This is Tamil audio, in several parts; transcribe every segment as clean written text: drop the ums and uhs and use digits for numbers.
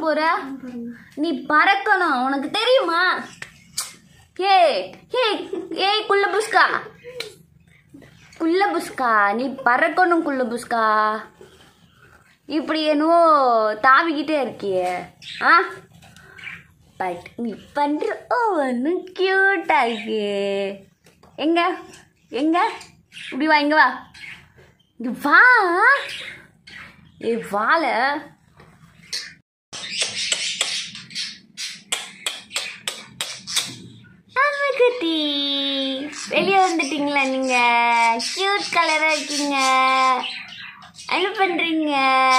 போற? நீ பறக்கணும், உனக்கு தெரியுமா? ஏய் குள்ளபுஸ்கா, குள்ளபுஸ்கா, நீ பறக்கணும் குள்ளபுஸ்கா. இப்படி என்னவோ தாவிக்கிட்டே இருக்கியே. பட் நீ பண்ற ஒன்று கியூட்டா இருக்கு. எங்க எங்க இப்படி வா, இங்க வா, இங்க வா. ஏ வாழ குட்டி, வெளியே வந்துட்டீங்களா? நீங்க கியூட் கலரா இருக்கீங்க. என்ன பண்றீங்க?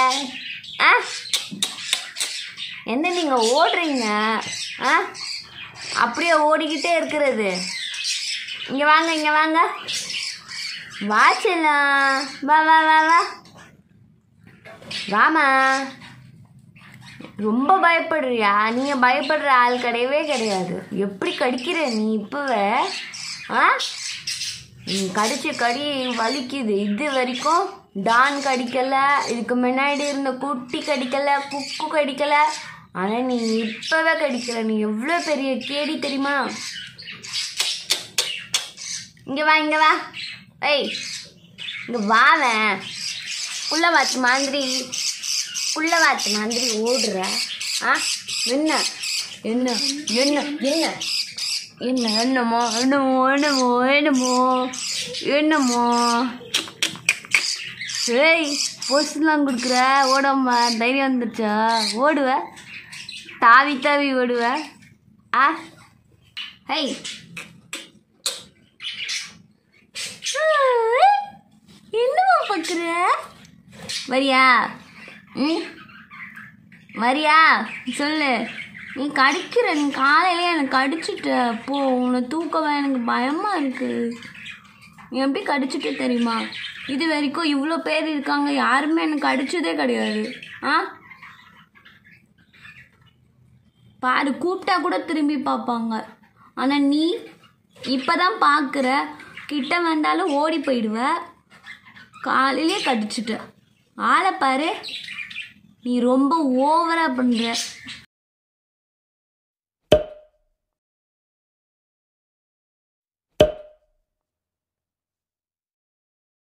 என்ன நீங்க ஓடுறீங்க? அப்படியே ஓடிக்கிட்டே இருக்கிறது. இங்க வாங்க, இங்க வாங்க, வாச்சலாம். வா வா வா வா வாமா. ரொம்ப பயப்படுறியா? நீங்க பயப்படுற ஆள் கிடையவே கிடையாது. எப்படி கடிக்கிற நீ இப்பவே? கடிச்ச கடி வலிக்குது. இது வரைக்கும் டான் கடிக்கல, இதுக்கு முன்னாடி இருந்த குட்டி கடிக்கல, குக்கு கடிக்கல. ஆனா நீ இப்பவே கடிக்கிற. நீ எவ்வளவு பெரிய கேடி தெரியுமா? இங்க வா, இங்க வா. ஏய் இங்க வாவேன். புள்ளவாத்து மாதிரி ஓடுற. என்ன என்ன என்ன என்ன என்ன என்னமோ என்னமோ என்னமோ என்னமோ என்னமோ. ஏய் போஸ்ட்லாம் கொடுக்குற, ஓடாம தைரியம் வந்துருச்சா? ஓடுவ, தாவி தாவி ஓடுவ. ஹேய் என்னமா பார்க்குற? வரியா? வரியா? சொல்லு. நீ கடிக்கிற, நீ காலையிலே எனக்கு கடிச்சிட்ட. போ, உன்னை தூக்கவே எனக்கு பயமா இருக்கு. நீ எப்படி கடிச்சிட்ட தெரியுமா? இது வரைக்கும் இவ்வளோ பேர் இருக்காங்க, யாருமே எனக்கு கடிச்சதே கிடையாது. பாரு, கூப்பிட்டா கூட திரும்பி பார்ப்பாங்க. ஆனால் நீ இப்போதான் பார்க்குற. கிட்ட வந்தாலும் ஓடி போயிடுவ. காலையிலே கடிச்சிட்ட. ஆளை பாரு, நீ ரொம்ப ஓவரா பண்ற.